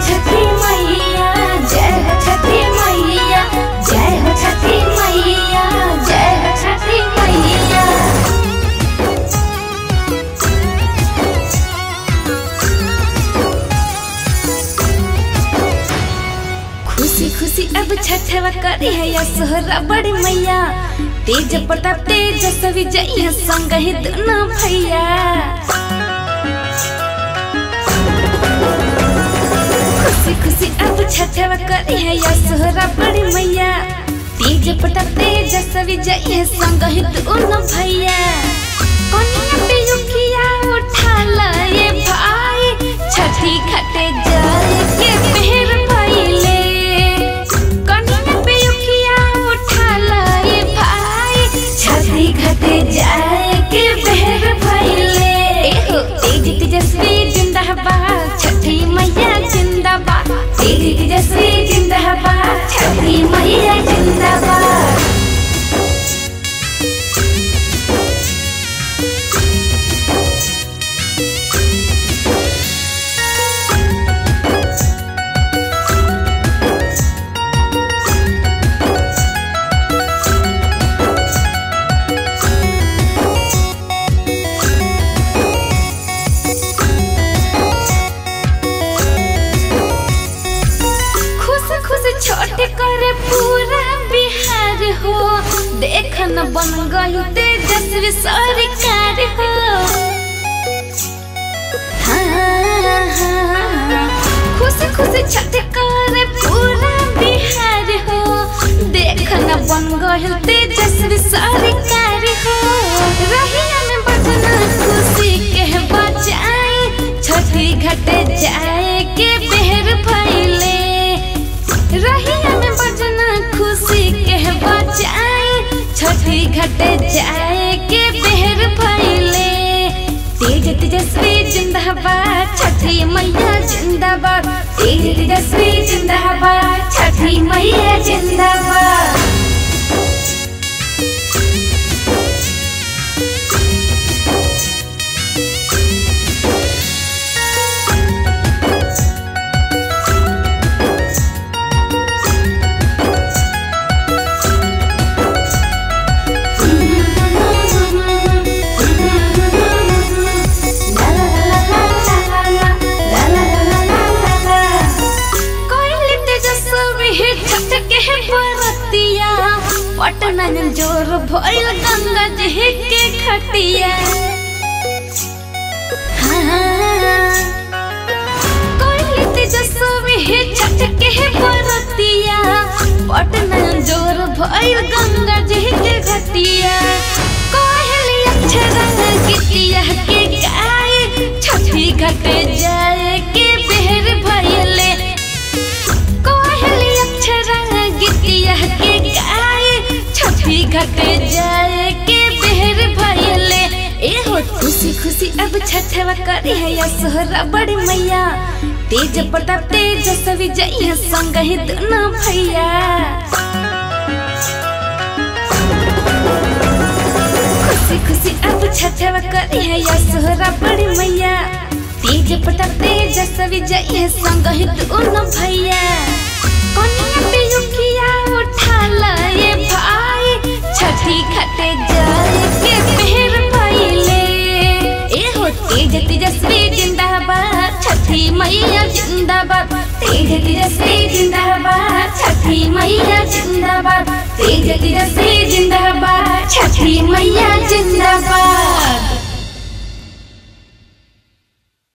छठी मैया, जय हो छठी मैया, जय हो छठी मैया, जय हो छठी मैया। खुशी खुशी अब छठवा करी है या सोहरा बड़ी मैया, तेज प्रताप तेजस्वी जइया संग ही दोनों भैया। खुशी खुशी अब छठवा करी है या सोहरा बड़ी मैया, तेज प्रताप तेजस्वी जइया संग ही दोनों भैया। कनिया पे युकिया उठा लाए भाई, छठी घाटे जाए के पहर भइले। कनिया पे युकिया उठा लाए भाई, छठी घाटे जाए के पहर भइले। तेज तेजस्वी जिंदाबाद, छठी मैया जिंदाबाद, तेज तेजस्वी जिंदाबाद, छठी मैया जिंदाबाद। छोटे करे पूरा बिहार हो, देखन बन गई तेजस्वी सरकार हो। खुशी खुशी छोटे करे पूरा बिहार हो, देखन बन गई तेजस्वी सरकार हो। रहिया में बजना खुशी के बजाए, छठी घाटे जाए के बेहर भइले। रहिया में बजना खुशी के बजाए, छठी घाटे जाए के बेहर भइले। तेज तेजस्वी जिंदाबाद, छठी मैया जिंदाबाद, तेज तेजस्वी जिंदाबाद, छठी मैया जिंदाबाद। पटना में जोर भइल गंगा जी के खटिया। कोई तेजस्वी छठ के बरतिया, पटना में जोर भइल गंगा जी के खटिया। कहली अक्षरा गीतिया के गाए, छठी घाटे जाए के बेहर भइले। कहली अक्षरा गीतिया के गाए, छठी घाटे जाए के बेहर भइले। एहो खुशी खुशी अब छठवा करी है या सोहरा बड़ी मैया, तेज प्रताप तेजस्वी जइया संग ही दोनों भैया। खुशी खुशी अब छठवा करी है या सोहरा बड़ी मैया, तेज प्रताप तेजस्वी जइया संग ही दोनों भैया। कनिया पे युकिया उठा लाए भाई, छठी घाटे जाए के बेहर भइले। एहो तेज तेजस्वी जिंदाबाद, छठी मैया जिंदाबाद, तेज तेजस्वी जिंदाबाद, छठी मैया जिंदाबाद, तेज तेजस्वी जिंदाबाद।